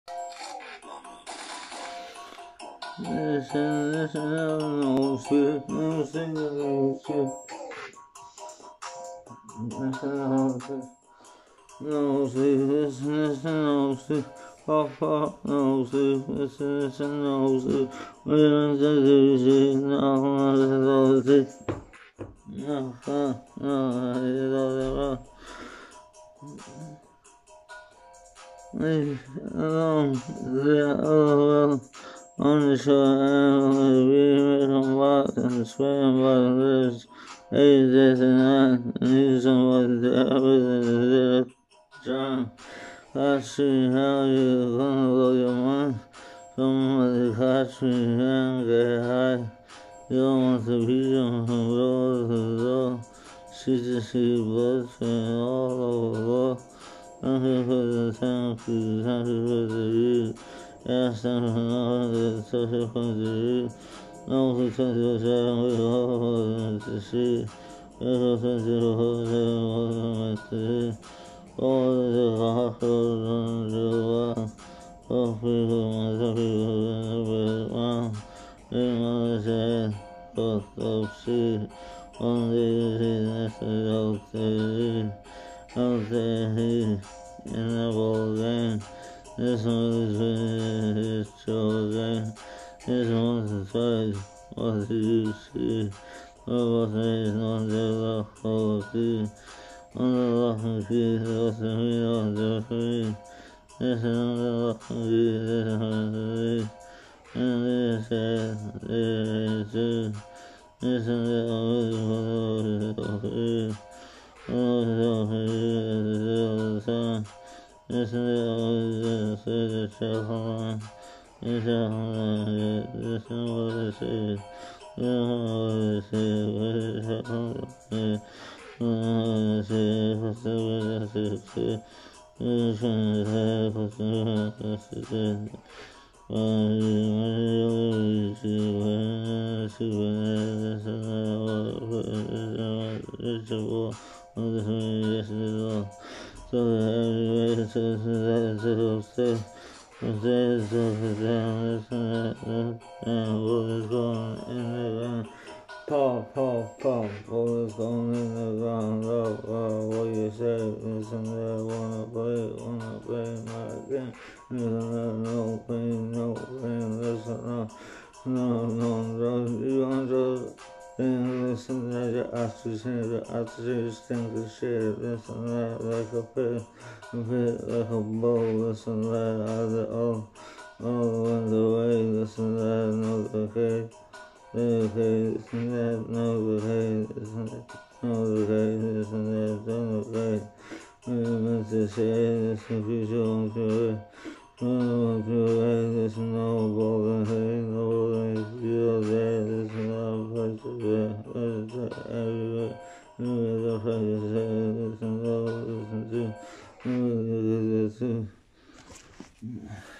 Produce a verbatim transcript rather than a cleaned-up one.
Listen, listen, no shit, no shit, no shit. Listen, no shit, no shit, listen, listen, no shit. Pop, pop, no shit, listen, listen, no shit. We don't do shit, no, no, no, shit. No, no, no, no, no. Leave alone, leave alone. On the shore, we make walk and swim by the rivers. Eight days and night, and use them what the other John. I see how you gonna blow your mind. Somebody catch me and get high. You don't want to be on the road to the door. She just see blood streaming all over the wall. Thank you for the thank you, thank you for the read. Yes, thank you for knowing the social for the read. No, we can do seven, we hope to see. We hope to do seven, we to see. All the hospitals on the one. All people, my people, in the one. In my head, both of sea. One day, next day, out there. Out there, in the ball game. This one is his children. This one's the size. What do you see? What was it? Not the love of the on the love of the what's the mean on the free? This is on the love of the this is on the free. And this is this is this is the only one of the free. Oh, the free is the sun. This is the the children. This is this is what it is. This is what it is. What it is. This is what it is. This is what it is. So everywhere says that it's there's a down, and what is going in the ground? Pop, pop, pop, what is going in the ground? Oh, oh, what you say? Listen, I wanna play, wanna play my game. Listen, no pain, no pain, listen, no, no, no, drugs, you want drugs? Then listen to your oxygen, the oxygen stinks of shit. Listen that like a pit, a pit like a bowl. Listen that out the all, all went away. Listen that no the case, the case. Listen that no the case. Listen that no the case. Listen that no the case. We meant to say this confusion on your way. No way, there's no golden hay, no golden field there, there's no place to be, there's everywhere, there's a place to say, there's no listen to, there's no listen to.